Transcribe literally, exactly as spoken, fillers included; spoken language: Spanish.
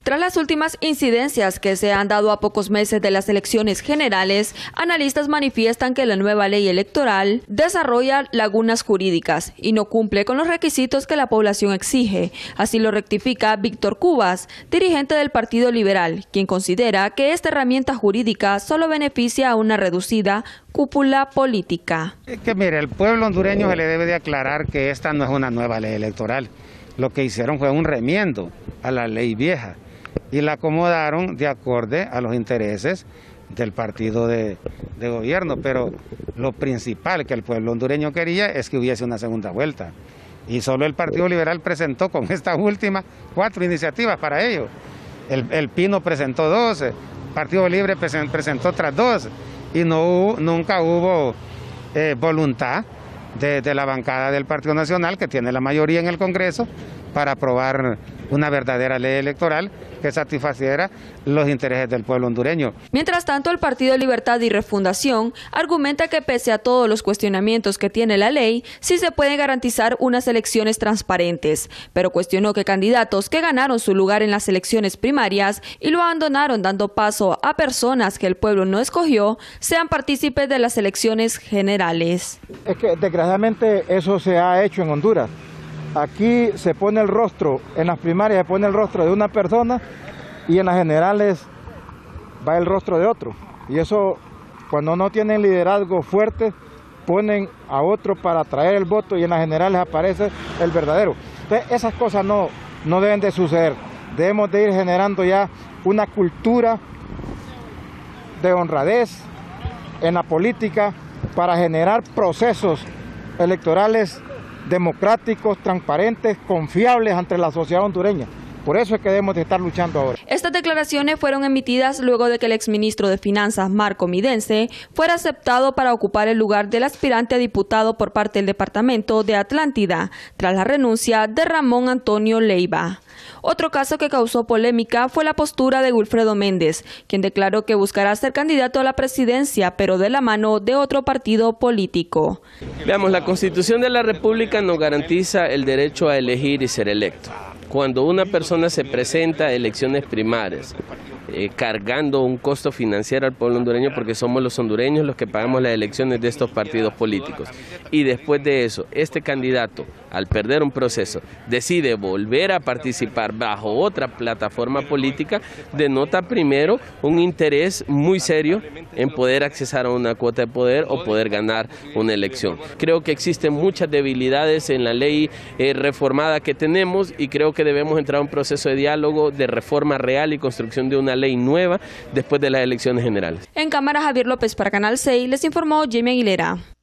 Tras las últimas incidencias que se han dado a pocos meses de las elecciones generales, analistas manifiestan que la nueva ley electoral desarrolla lagunas jurídicas y no cumple con los requisitos que la población exige. Así lo rectifica Víctor Cubas, dirigente del Partido Liberal, quien considera que esta herramienta jurídica solo beneficia a una reducida cúpula política. Es que mire, el pueblo hondureño se le debe de aclarar que esta no es una nueva ley electoral. Lo que hicieron fue un remiendo a la ley vieja y la acomodaron de acorde a los intereses del partido de, de gobierno, pero lo principal que el pueblo hondureño quería es que hubiese una segunda vuelta. Y solo el Partido Liberal presentó con esta última cuatro iniciativas para ello. El, el Pino presentó dos, el Partido Libre presentó otras dos, y no nunca hubo eh, voluntad de, de la bancada del Partido Nacional, que tiene la mayoría en el Congreso, para aprobar una verdadera ley electoral que satisfaciera los intereses del pueblo hondureño. Mientras tanto, el Partido Libertad y Refundación argumenta que pese a todos los cuestionamientos que tiene la ley, sí se pueden garantizar unas elecciones transparentes, pero cuestionó que candidatos que ganaron su lugar en las elecciones primarias y lo abandonaron dando paso a personas que el pueblo no escogió, sean partícipes de las elecciones generales. Es que desgraciadamente eso se ha hecho en Honduras. Aquí se pone el rostro, en las primarias se pone el rostro de una persona y en las generales va el rostro de otro. Y eso, cuando no tienen liderazgo fuerte, ponen a otro para atraer el voto y en las generales aparece el verdadero. Entonces, esas cosas no, no deben de suceder. Debemos de ir generando ya una cultura de honradez en la política para generar procesos electorales democráticos, transparentes, confiables ante la sociedad hondureña. Por eso es que debemos de estar luchando ahora. Estas declaraciones fueron emitidas luego de que el exministro de Finanzas, Marco Midense, fuera aceptado para ocupar el lugar del aspirante a diputado por parte del departamento de Atlántida, tras la renuncia de Ramón Antonio Leiva. Otro caso que causó polémica fue la postura de Wilfredo Méndez, quien declaró que buscará ser candidato a la presidencia, pero de la mano de otro partido político. Veamos, la Constitución de la República nos garantiza el derecho a elegir y ser electo. Cuando una persona se presenta a elecciones primarias, eh, cargando un costo financiero al pueblo hondureño, porque somos los hondureños los que pagamos las elecciones de estos partidos políticos, y después de eso, este candidato, al perder un proceso, decide volver a participar bajo otra plataforma política, denota primero un interés muy serio en poder accesar a una cuota de poder o poder ganar una elección. Creo que existen muchas debilidades en la ley eh, reformada que tenemos y creo que debemos entrar a un proceso de diálogo, de reforma real y construcción de una ley nueva después de las elecciones generales. En cámara, Javier López para Canal seis, les informó Jamie Aguilera.